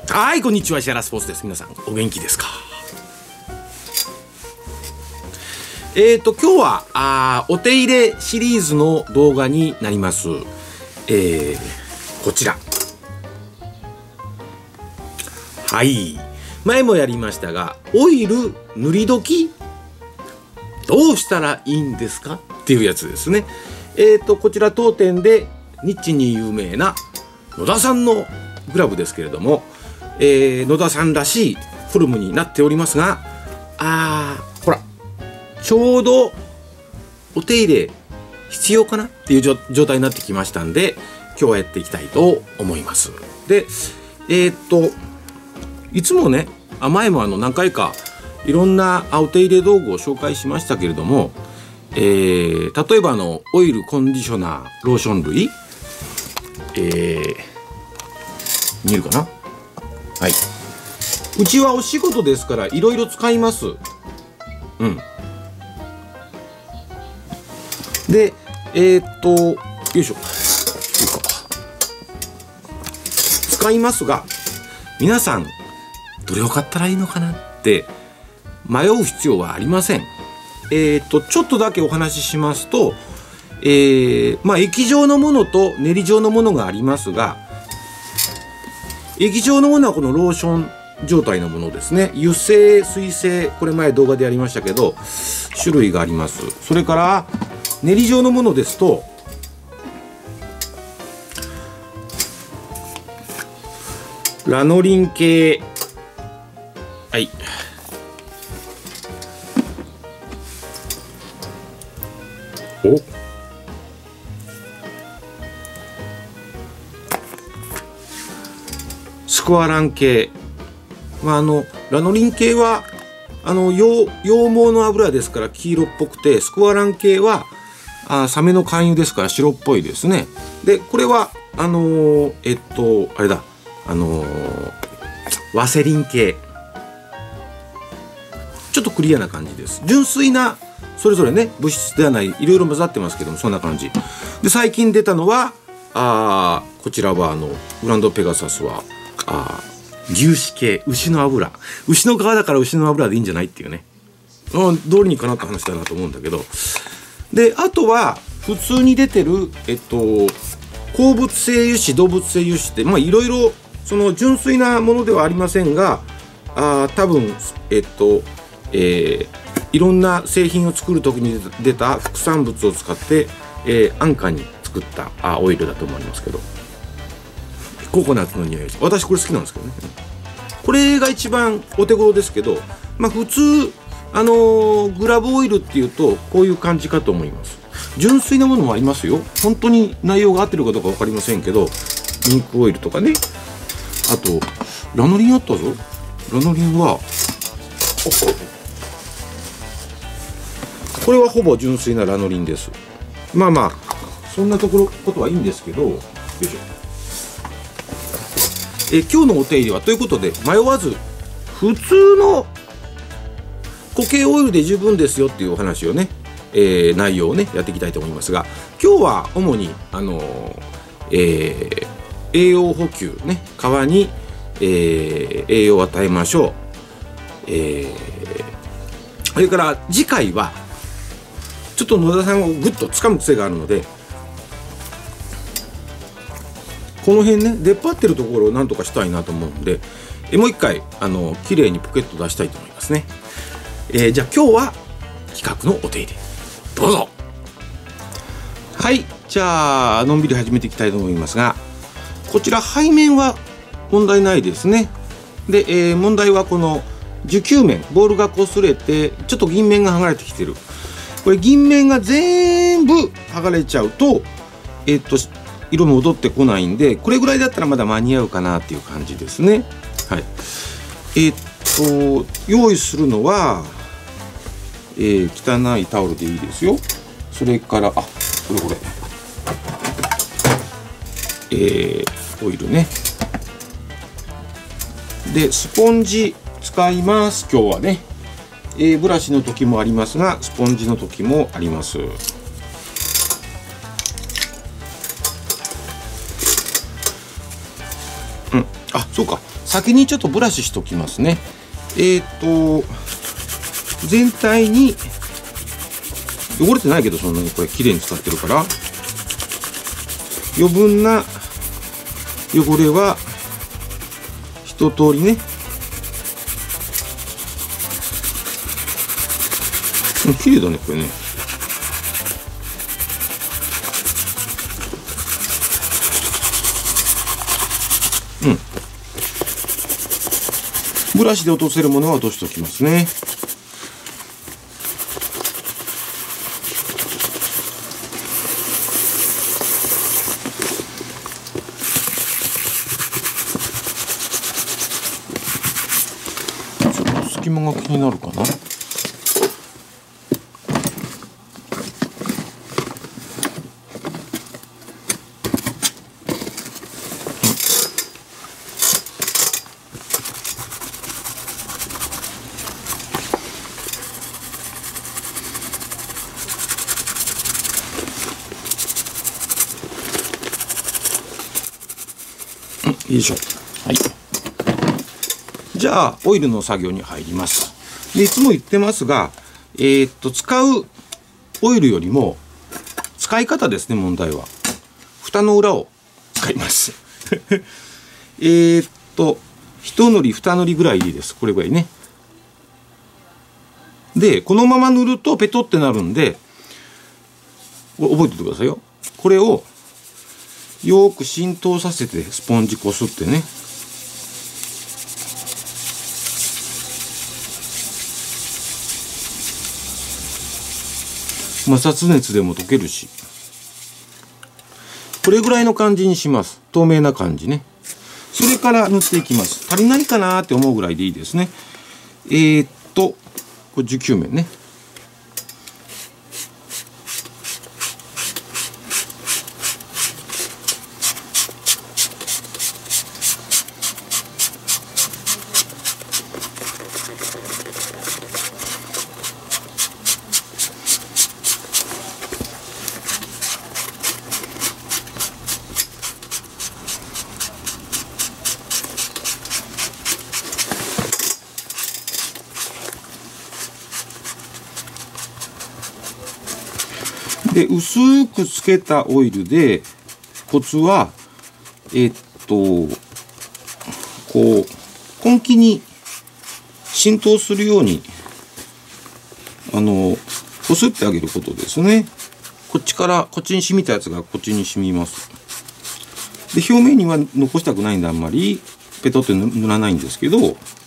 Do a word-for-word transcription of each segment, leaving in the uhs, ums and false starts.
はい、こんにちは。石原スポーツです。皆さんお元気ですか？えーと今日はあお手入れシリーズの動画になります。えー、こちら、はい、前もやりましたが、オイル塗り時どうしたらいいんですかっていうやつですね。えーとこちら当店でニッチに有名な野田さんのグラブですけれども、えー、野田さんらしいフォルムになっておりますが、あーほらちょうどお手入れ必要かなっていう状態になってきましたんで、今日はやっていきたいと思います。で、えー、っといつもね、前もあの何回かいろんなお手入れ道具を紹介しましたけれども、えー、例えばあのオイルコンディショナーローション類、えー、見えるかな。はい、うちはお仕事ですからいろいろ使います。うん。で、えー、っとよいしょ、使いますが、皆さんどれを買ったらいいのかなって迷う必要はありません。えー、っとちょっとだけお話ししますと、えー、まあ液状のものと練り状のものがありますが、液状のものはこのローション状態のものですね。油性、水性、これ前動画でやりましたけど種類があります。それから練り状のものですと、ラノリン系、はい、おスクワラン系、まあ、あのラノリン系はあの羊毛の油ですから黄色っぽくて、スクワラン系はあサメの肝油ですから白っぽいですね。でこれはあのー、えっとあれだ、あのー、ワセリン系、ちょっとクリアな感じです。純粋なそれぞれね、物質ではない、いろいろ混ざってますけども、そんな感じで、最近出たのはあこちらはあのグランドペガサスはあ牛脂系、牛の油、牛の皮だから牛の油でいいんじゃないっていうね、うん、どうにかなった話だなと思うんだけど、であとは普通に出てるえっと鉱物性油脂、動物性油脂って、まあいろいろその純粋なものではありませんが、あ多分えっと、えー、いろんな製品を作る時に出た副産物を使って、えー、安価に作ったあオイルだと思いますけど、ココナッツの匂いです。私これ好きなんですけどね。これが一番お手頃ですけど、まあ普通あのー、グラブオイルっていうとこういう感じかと思います。純粋なものもありますよ。本当に内容が合ってるかどうか分かりませんけど、インクオイルとかね、あとラノリンあったぞ。ラノリンはこれはほぼ純粋なラノリンです。まあまあそんなところことはいいんですけど、よいしょ。え今日のお手入れはということで、迷わず普通の固形オイルで十分ですよっていうお話をね、えー、内容をねやっていきたいと思いますが、今日は主にあのーえー、栄養補給ね、皮に、えー、栄養を与えましょう。えー、それから次回はちょっと野田さんをグッと掴む癖があるので、この辺ね出っ張ってるところをなんとかしたいなと思うんで、えもう一回あの綺麗にポケット出したいと思いますね。えー、じゃあ今日は企画のお手入れどうぞ。はい、じゃあのんびり始めていきたいと思いますが、こちら背面は問題ないですね。で、えー、問題はこの受給面、ボールが擦れてちょっと銀面が剥がれてきてる。これ銀面が全部剥がれちゃうとえっと色戻ってこないんで、これぐらいだったらまだ間に合うかなっていう感じですね。はい、えー、っと用意するのは、えー、汚いタオルでいいですよ。それからあこれこれえー、オイルね。でスポンジ使います今日はね。えー、ブラシの時もありますが、スポンジの時もあります。 うん、あ、そうか、先にちょっとブラシしときますね。えっと全体に汚れてないけど、そんなにこれ綺麗に使ってるから、余分な汚れは一通りね、うん、綺麗だねこれね。うん、ブラシで落とせるものは落としておきますね。ちょっと隙間が気になるかな。よいしょ。はい。じゃあオイルの作業に入ります。でいつも言ってますが、えー、っと使うオイルよりも使い方ですね、問題は。蓋の裏を使います。えーっと一塗り二塗りぐらいでいいです。これぐらいね。でこのまま塗るとペトってなるんで、覚えておいてくださいよ。これをよーく浸透させてスポンジこすってね。摩擦熱でも溶けるし、これぐらいの感じにします。透明な感じね。それから塗っていきます。足りないかなーって思うぐらいでいいですね。えー、っとこれじゅうきゅうめんね。で薄くつけたオイルで、コツはえっとこう根気に浸透するようにあのこすってあげることですね。こっちからこっちに染みたやつがこっちに染みます。で表面には残したくないんであんまりペトって塗らないんですけど、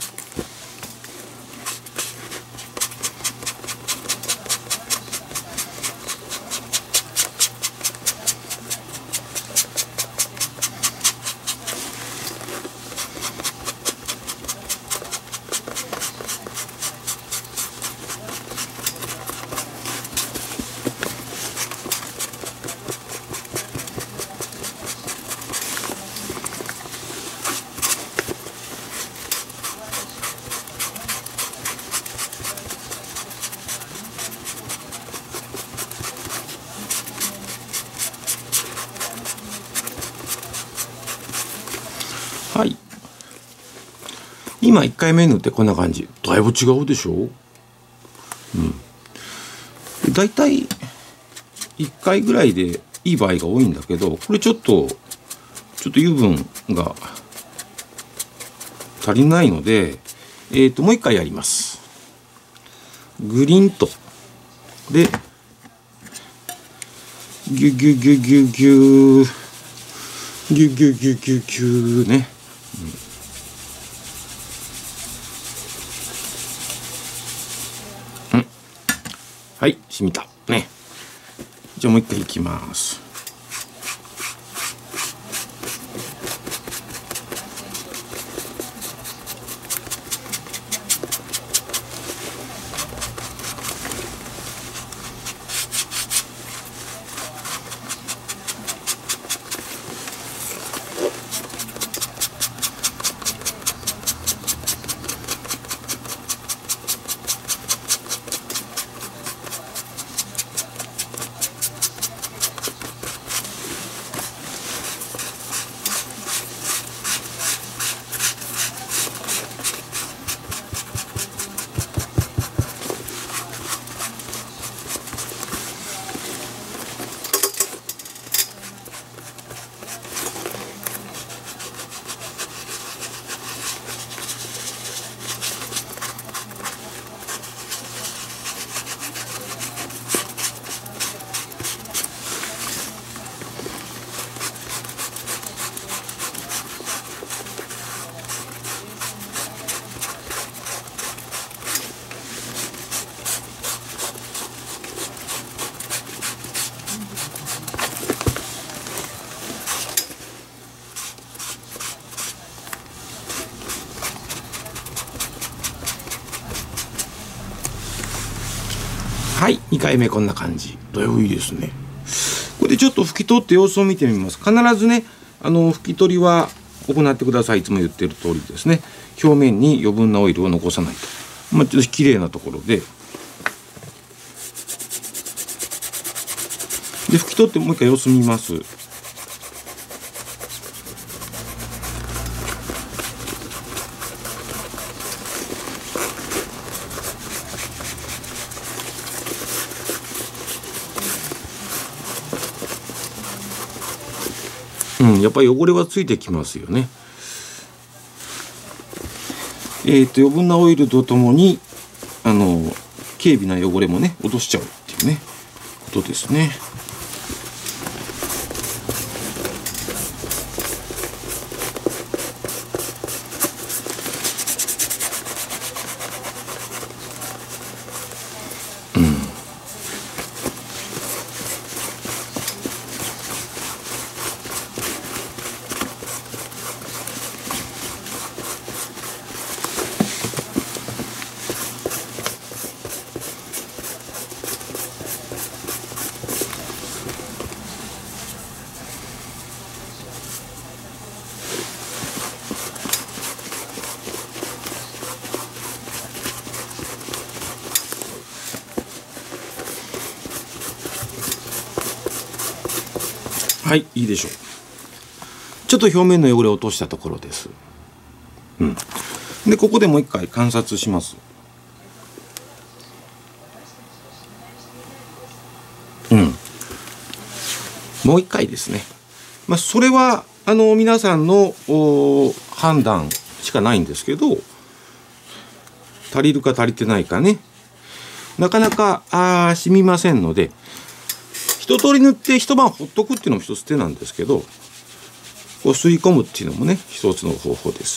はい、今いっかいめ塗ってこんな感じ。だいぶ違うでしょ。うん、だいたいいっかいぐらいでいい場合が多いんだけど、これちょっとちょっと油分が足りないので、えーともういっかいやります。グリンとでギュギュギュギュギュギュギュギュギュギュね。うん、うん、はい、染みたね。じゃあもう一回いきます。 はい、にかいめこんな感じ。だいぶいいですね。これでちょっと拭き取って様子を見てみます。必ずね、あの拭き取りは行ってください。いつも言ってる通りですね。表面に余分なオイルを残さないと。まあ、ちょっと綺麗なところで。で、拭き取ってもう一回様子見ます。うん、やっぱり汚れはついてきますよね。えっと余分なオイルとともにあの軽微な汚れもね落としちゃうっていうねことですね。はい、いいでしょう。ちょっと表面の汚れを落としたところです。うん。で、ここでもう一回観察します。うん。もう一回ですね。まあ、それは、あの、皆さんの判断しかないんですけど、足りるか足りてないかね。なかなか、あー、染みませんので、一通り塗って一晩ほっとくっていうのも一つ手なんですけど、こう吸い込むっていうのもね一つの方法です。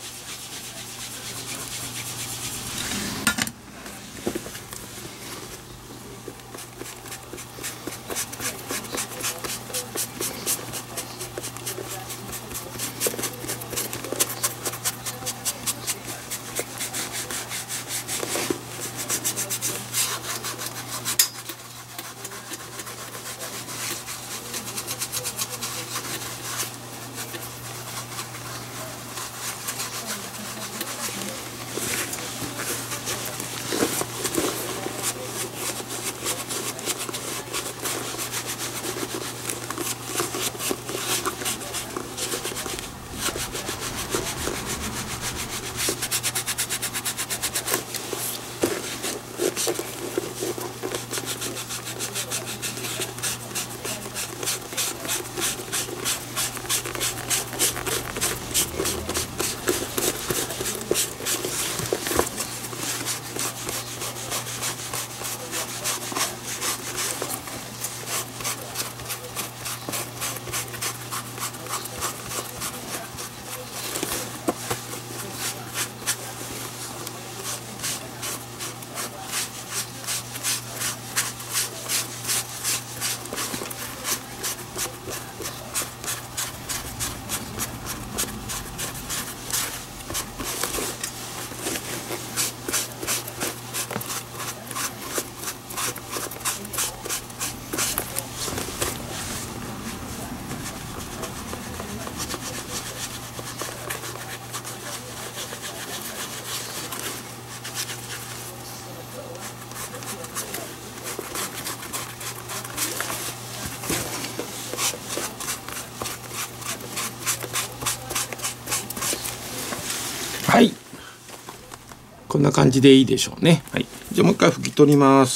はい、こんな感じでいいでしょうね。はい、じゃあもう一回拭き取ります。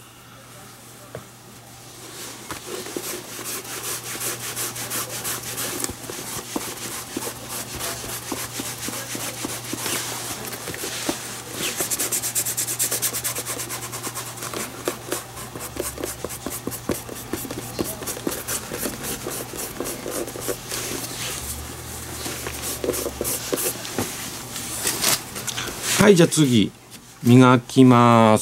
はい、じゃあ次磨きます。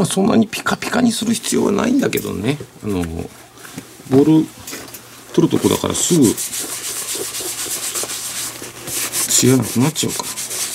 まあそんなにピカピカにする必要はないんだけどね。あのボール取るとこだからすぐ艶なくなっちゃうから。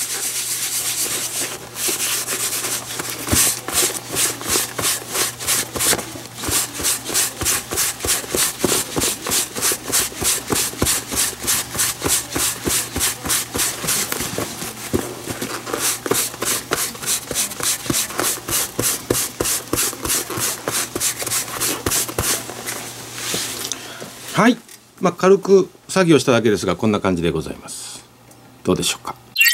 はい、まあ、軽く作業しただけですがこんな感じでございます。どうでしょうか。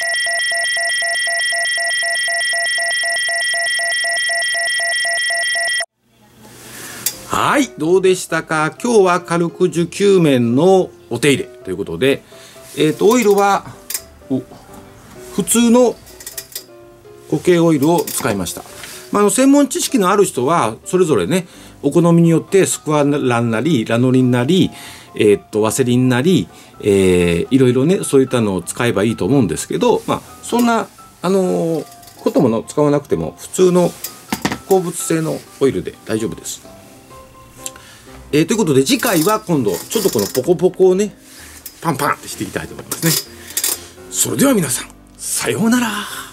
はい、どうでしたか。今日は軽く受給面のお手入れということで、えーとオイルは普通の固形オイルを使いました。まあ、あの専門知識のある人はそれぞれねお好みによってスクワランなりラノリンなり、えー、っとワセリンなり、えー、いろいろねそういったのを使えばいいと思うんですけど、まあ、そんな、あのー、こともの使わなくても普通の鉱物性のオイルで大丈夫です。えー、ということで次回は今度ちょっとこのポコポコをねパンパンってしていきたいと思いますね。それでは皆さんさようなら。